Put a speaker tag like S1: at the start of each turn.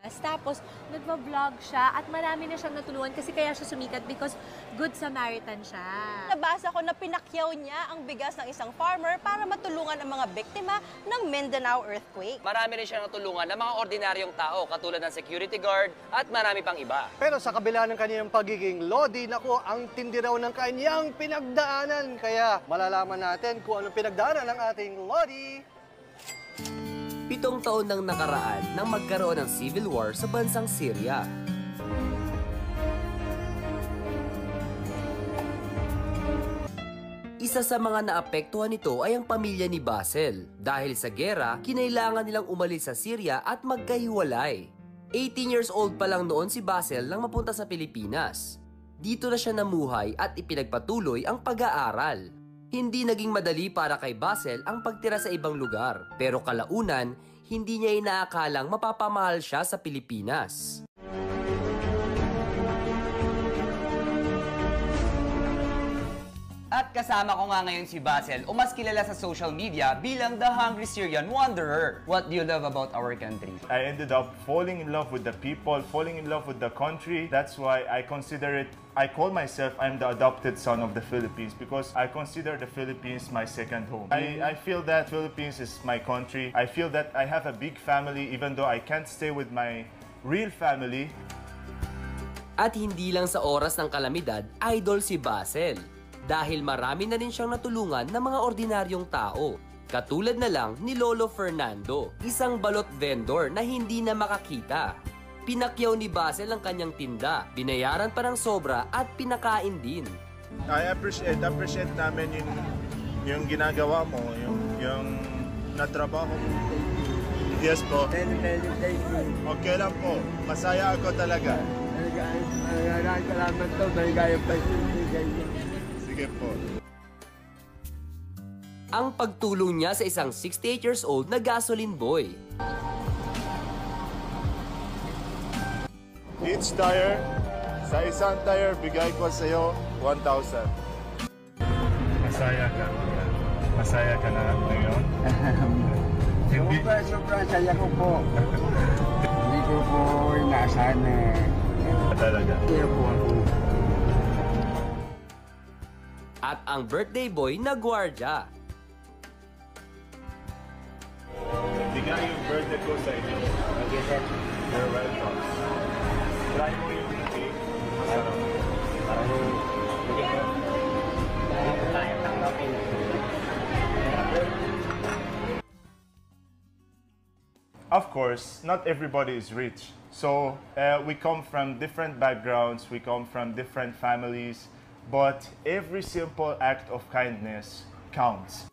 S1: Tapos, nagva-vlog siya at marami na siyang natulungan kasi kaya siya sumikat because good Samaritan siya.
S2: Nabasa ko na pinakyaw niya ang bigas ng isang farmer para matulungan ang mga biktima ng Mindanao earthquake.
S3: Marami rin siya natulungan ng mga ordinaryong tao katulad ng security guard at marami pang iba.
S4: Pero sa kabila ng kanyang pagiging Lodi, nako, ang tindi raw ng kanyang pinagdaanan. Kaya malalaman natin kung anong pinagdaanan ng ating Lodi.
S5: 7 taon nang nakaraan nang magkaroon ng civil war sa bansang Syria. Isa sa mga naapektuhan nito ay ang pamilya ni Basel. Dahil sa gera, kinailangan nilang umalis sa Syria at magkahiwalay. 18 years old pa lang noon si Basel nang mapunta sa Pilipinas. Dito na siya namuhay at ipinagpatuloy ang pag-aaral. Hindi naging madali para kay Basel ang pagtira sa ibang lugar, pero kalaunan, hindi niya inaakalang mapapamahal siya sa Pilipinas.
S3: At kasama ko nga ngayon si Basel, o mas kilala sa social media bilang the Hungry Syrian Wanderer. What do you love about our country?
S6: I ended up falling in love with the people, falling in love with the country. That's why I call myself, I'm the adopted son of the Philippines because I consider the Philippines my second home. I feel that Philippines is my country. I feel that I have a big family even though I can't stay with my real family.
S5: At hindi lang sa oras ng kalamidad, idol si Basel. Dahil marami na rin siyang natulungan ng mga ordinaryong tao. Katulad na lang ni Lolo Fernando, isang balot vendor na hindi na makakita. Pinakyaw ni Basel ang kanyang tinda, binayaran pa ng sobra at pinakain din.
S6: I appreciate namin yung ginagawa mo, yung natrabaho mo. Yes po. Okay lang po. Masaya ako talaga.
S7: Salamat to. Maligayang pagsisigay niyo.
S6: Sige po.
S5: Ang pagtulong niya sa isang 68 years old na gasoline boy.
S6: Each tire, sa isang tire, bigay ko sa iyo 1,000. Masaya ka. Masaya ka na ngayon?
S7: Sobra saya ko po. Hindi ko po inaasahan na
S6: Talaga.
S7: kaya po ako.
S5: At ang birthday boy na gwardya.
S6: Bigay yung birthday ko sa inyo.
S7: Okay, sir.
S6: You're welcome. Try mo yung cake. Masarap.
S7: Hindi ko kaya tanggapin.
S6: Of course, not everybody is rich. So we come from different backgrounds, we come from different families, but every simple act of kindness counts.